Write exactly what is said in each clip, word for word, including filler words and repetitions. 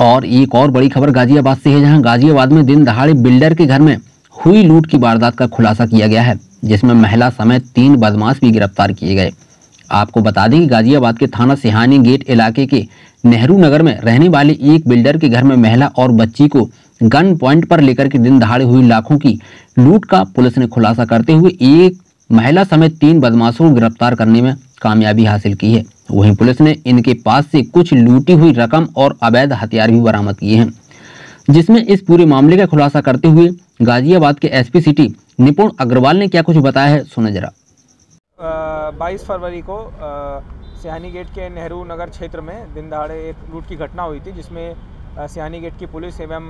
और एक और बड़ी खबर गाजियाबाद से है, जहां गाजियाबाद में दिन दहाड़े बिल्डर के घर में हुई लूट की वारदात का खुलासा किया गया है, जिसमें महिला समेत तीन बदमाश भी गिरफ्तार किए गए। आपको बता दें कि गाजियाबाद के थाना सिहानी गेट इलाके के नेहरू नगर में रहने वाले एक बिल्डर के घर में महिला और बच्ची को गन पॉइंट पर लेकर के दिन दहाड़े हुई लाखों की लूट का पुलिस ने खुलासा करते हुए एक महिला समेत तीन बदमाशों को गिरफ्तार करने में कामयाबी हासिल की है। वहीं पुलिस ने इनके पास से कुछ लूटी हुई रकम और अवैध हथियार भी बरामद किए हैं, जिसमें इस पूरे मामले का खुलासा करते हुए गाजियाबाद के एसपी सिटी निपुण अग्रवाल ने क्या कुछ बताया है, सुने जरा। बाईस फरवरी को सिहानी गेट के नेहरू नगर क्षेत्र में दिन दहाड़े एक लूट की घटना हुई थी, जिसमें सिहानी गेट की पुलिस एवं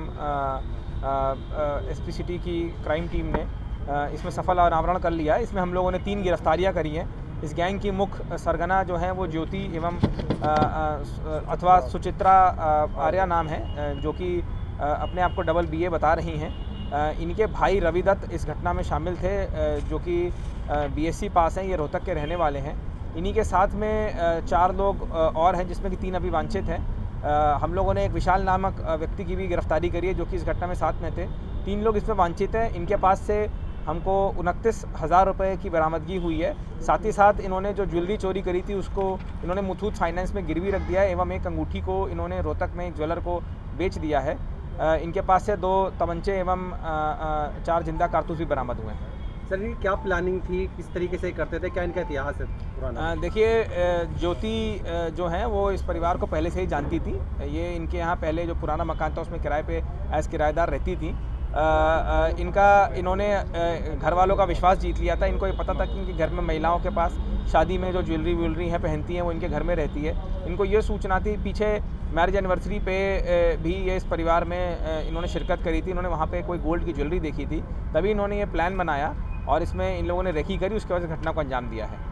एसपी सिटी की क्राइम टीम ने इसमें सफल अनावरण कर लिया। इसमें हम लोगों ने तीन गिरफ्तारियां करी हैं। इस गैंग की मुख्य सरगना जो है वो ज्योति एवं अथवा सुचित्रा आर्या नाम है, जो कि अपने आप को डबल बी ए बता रही हैं। इनके भाई रवि दत्त इस घटना में शामिल थे, जो कि बी एस सी पास हैं, ये रोहतक के रहने वाले हैं। इन्हीं के साथ में चार लोग और हैं, जिसमें कि तीन अभी वांछित हैं। हम लोगों ने एक विशाल नामक व्यक्ति की भी गिरफ्तारी करी है, जो कि इस घटना में साथ में थे। तीन लोग इसमें वांछित हैं। इनके पास से हमको उनतीस हज़ार रुपये की बरामदगी हुई है। साथ ही साथ इन्होंने जो ज्वेलरी चोरी करी थी उसको इन्होंने मुथूट फाइनेंस में गिरवी रख दिया है, एवं एक अंगूठी को इन्होंने रोहतक में एक ज्वेलर को बेच दिया है। इनके पास से दो तमंचे एवं चार जिंदा कारतूस भी बरामद हुए हैं। सर, ये क्या प्लानिंग थी, किस तरीके से करते थे, क्या इनका इतिहास है पुराना? देखिए, ज्योति जो है वो इस परिवार को पहले से ही जानती थी। ये इनके यहाँ पहले जो पुराना मकान था उसमें किराए पे एज किराएदार रहती थी। आ, आ, इनका इन्होंने घर वालों का विश्वास जीत लिया था। इनको ये पता था कि इनके घर में महिलाओं के पास शादी में जो ज्वेलरी व्वेलरी हैं पहनती हैं वो इनके घर में रहती है। इनको ये सूचना थी, पीछे मैरिज एनिवर्सरी पे भी ये इस परिवार में इन्होंने शिरकत करी थी। इन्होंने वहाँ पे कोई गोल्ड की ज्वेलरी देखी थी, तभी इन्होंने ये प्लान बनाया और इसमें इन लोगों ने रेकी करी, उसके वजह से घटना को अंजाम दिया है।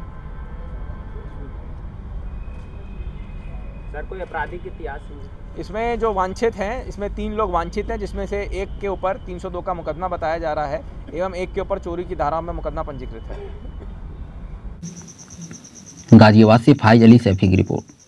सर, कोई आपराधिक इतिहास? इसमें जो वांछित हैं, इसमें तीन लोग वांछित हैं, जिसमें से एक के ऊपर तीन सौ दो का मुकदमा बताया जा रहा है, एवं एक के ऊपर चोरी की धाराओं में मुकदमा पंजीकृत है। गाजियाबाद से फाइज अली सैफी की रिपोर्ट।